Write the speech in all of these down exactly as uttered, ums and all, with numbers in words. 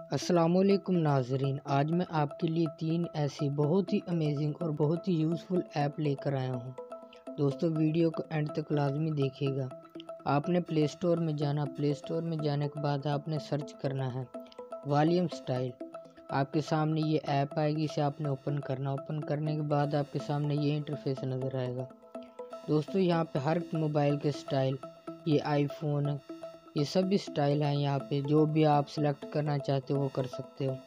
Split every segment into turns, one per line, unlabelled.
अस्सलामुअलैकुम नाज़रीन, आज मैं आपके लिए तीन ऐसी बहुत ही अमेजिंग और बहुत ही यूज़फुल ऐप लेकर आया हूँ। दोस्तों, वीडियो को एंड तक लाजमी देखिएगा। आपने प्ले स्टोर में जाना, प्ले स्टोर में जाने के बाद आपने सर्च करना है वॉल्यूम स्टाइल। आपके सामने ये ऐप आएगी, इसे आपने ओपन करना। ओपन करने के बाद आपके सामने ये इंटरफेस नज़र आएगा। दोस्तों, यहाँ पे हर मोबाइल के स्टाइल, ये आईफोन, ये सभी स्टाइल हैं। यहाँ पे जो भी आप सिलेक्ट करना चाहते हो वो कर सकते हो।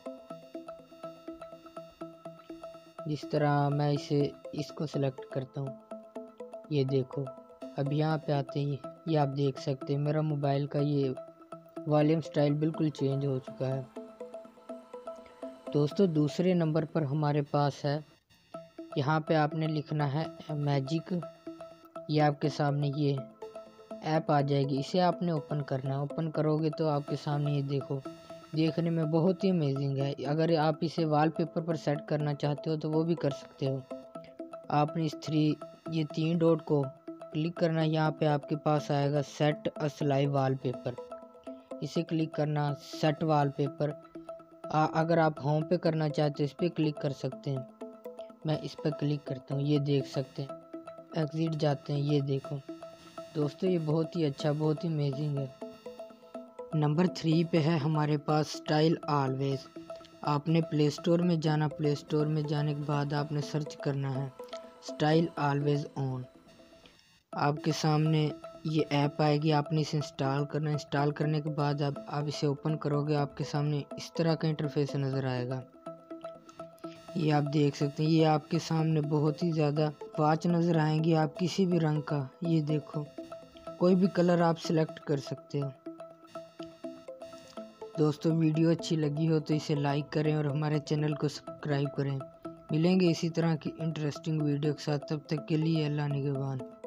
जिस तरह मैं इसे इसको सिलेक्ट करता हूँ, ये देखो। अब यहाँ पे आते ही ये आप देख सकते हैं मेरा मोबाइल का ये वॉल्यूम स्टाइल बिल्कुल चेंज हो चुका है। दोस्तों, दूसरे नंबर पर हमारे पास है, यहाँ पे आपने लिखना है मैजिक। ये आपके सामने ये ऐप आ जाएगी, इसे आपने ओपन करना है। ओपन करोगे तो आपके सामने ये देखो, देखने में बहुत ही अमेजिंग है। अगर आप इसे वॉलपेपर पर सेट करना चाहते हो तो वो भी कर सकते हो। आपने इस थ्री ये तीन डॉट को क्लिक करना है। यहाँ पे आपके पास आएगा सेट अ स्लाइव वॉलपेपर, इसे क्लिक करना। सेट वॉलपेपर, अगर आप होम पे करना चाहते हो इस पर क्लिक कर सकते हैं। मैं इस पर क्लिक करता हूँ, ये देख सकते हैं। एग्जिट जाते हैं, ये देखो। दोस्तों, ये बहुत ही अच्छा, बहुत ही अमेजिंग है। नंबर थ्री पे है हमारे पास स्टाइल ऑलवेज। आपने प्ले स्टोर में जाना, प्ले स्टोर में जाने के बाद आपने सर्च करना है स्टाइल ऑलवेज ऑन। आपके सामने ये ऐप आएगी, आपने इसे इंस्टॉल करना। इंस्टॉल करने के बाद आप, आप इसे ओपन करोगे, आपके सामने इस तरह का इंटरफेस नज़र आएगा। ये आप देख सकते हैं, ये आपके सामने बहुत ही ज़्यादा वॉच नज़र आएंगी, आप किसी भी रंग का, ये देखो, कोई भी कलर आप सिलेक्ट कर सकते हो। दोस्तों, वीडियो अच्छी लगी हो तो इसे लाइक करें और हमारे चैनल को सब्सक्राइब करें। मिलेंगे इसी तरह की इंटरेस्टिंग वीडियो के साथ, तब तक के लिए अल्लाह निगहबान।